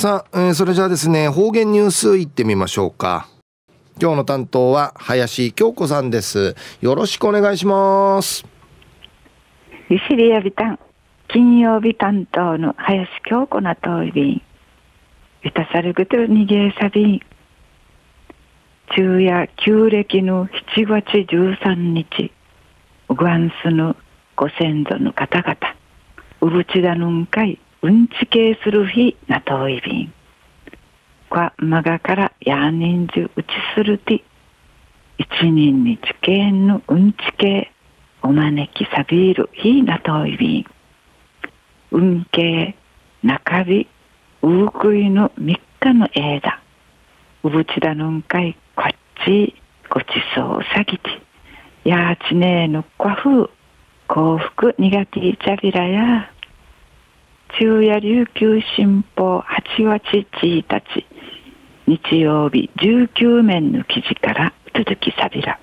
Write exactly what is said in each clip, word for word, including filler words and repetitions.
さあ、えー、それじゃあですね、方言ニュースいってみましょうか。今日の担当は林京子さんです。よろしくお願いします。 ゆしりやびたん金曜日担当の林京子なといびんゆたさるぐとにげさびん昼夜旧暦のしちがつじゅうさんにちうぐわんすのご先祖の方々うぶちだぬんかいうんちけいする日なといびんkwa magaからや人数うちするて一人にちけんのうんちけお招きさびる日なといびんうんけ中日ううくいのみっかの間うぶちだぬんかいこっちごちそうさぎてやちねえのこふ幸福にがていちゃびらや昼夜琉球新報はちがつついたち日曜日じゅうきゅうめんの記事から続きさびら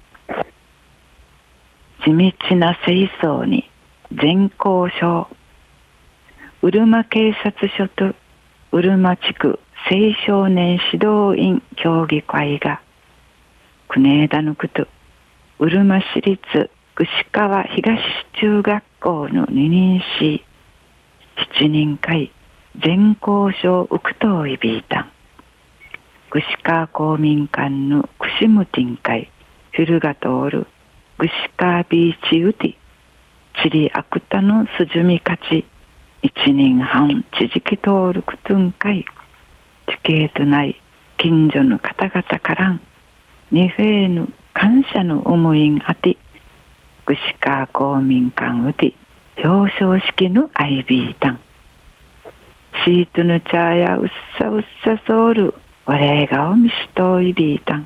地道な清掃に全校章うるま警察署とうるま地区青少年指導員協議会が国枝のことうるま市立串川東中学校の二人し七人会全校章うくといびいたん串川公民館の串むてん会フィルが通る串川ビーチうてチリアクタのすじみかち一人半地域通るくとん会地形とない近所の方々からんにフェーの感謝の思いんあて串川公民館うて表彰式のアイビータンシートのチャーやうっさうっさソウルお礼がおみしといびいたん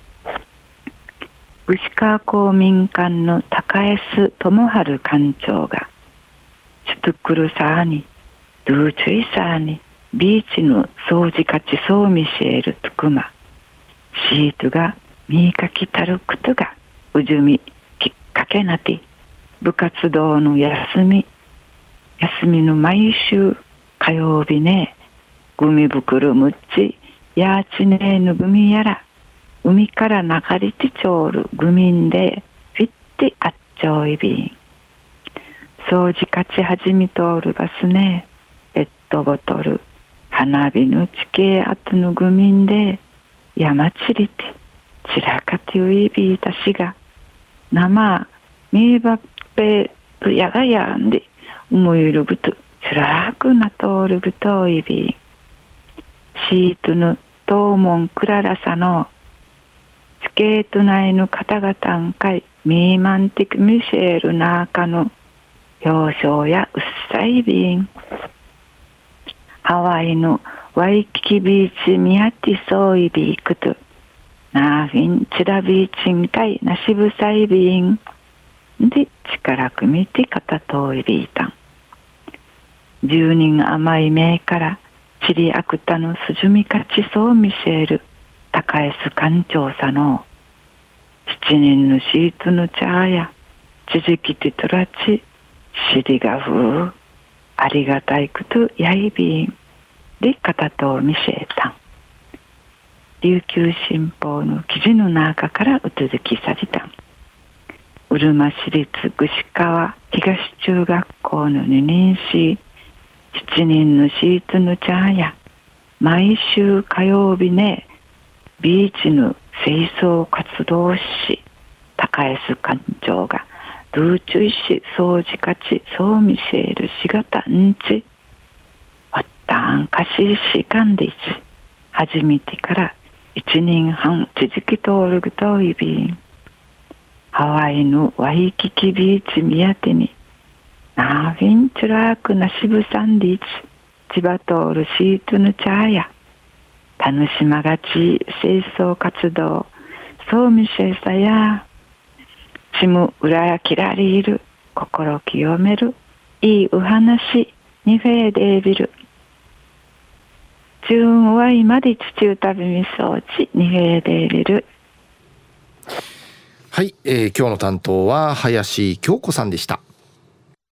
串川公民館の高江洲智春館長がチュトゥクルサーにドゥーチュイサーにビーチの掃除かちそうミシェールトゥクマシートが見かきたることがうじゅみきっかけなて部活動の休み休みの毎週火曜日ねゴミ袋むっちやーちねーぬぐみやら海から流れてちょうるぐみんでフィッティあっちょいびん掃除かちはじみとおるバスねペットボトル花火の地形あとのぐみんで山ちりてちらかてういびいたしが生みばっぺとやがやんで思いるぶとつらくなとおるぶといびんシートの東門クララサのスケート内の方々んかいミーマンティックミシェールナーカの表彰やうっさいびんハワイのワイキキビーチミヤティソーイビークトナーフィンチラビーチンかいなしぶさいびんで力くみて片といびいたん十人甘い目からチリアクタのスジュミカチソーミシェール高江洲館長さの七人のシートのチャーや地磁気ティトラチシリがふうありがたいことやいびんで片とミシェータン琉球新報の記事の中からう続きされたんうるま市立串川東中学校の二人し七人のシートのチャーや毎週火曜日ねビーチの清掃活動し高江洲館長がドゥーチュイし掃除かちそうミシェールしがたんちわったんかししかんでいち初めてから一人半地磁気通るぐといびんハワイのワイキキビーチ宮手にナーフィンチュラークなしぶさんでいち千葉通るシートのチャーや楽しまがち清掃活動そうみせさやちむうらやきらりいる心清めるいいお話にフェーデービル中は今で地中旅みそうちにフェーデービルはい、えー、今日の担当は林京子さんでした。